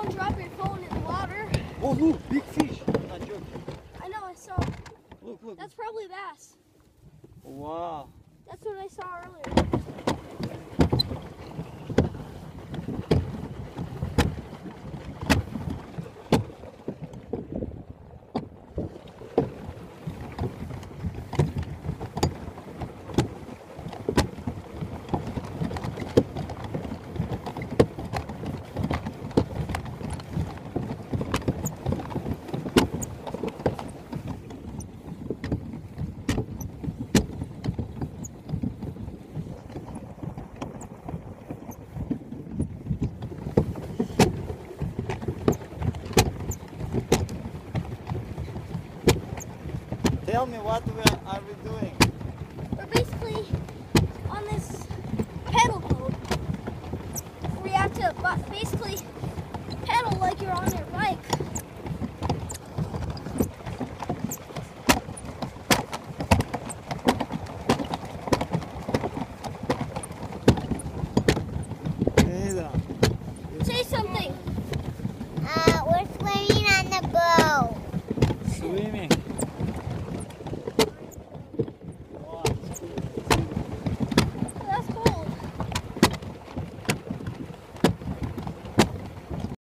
Don't drop your phone in the water. Oh, look, big fish. Not joking. I know, I saw. Look. That's probably bass. Wow. That's what I saw earlier. Tell me, what are we doing? We're basically on this pedal boat. We have to basically pedal like you're on your bike. Say something. We're swimming on the boat. Swimming.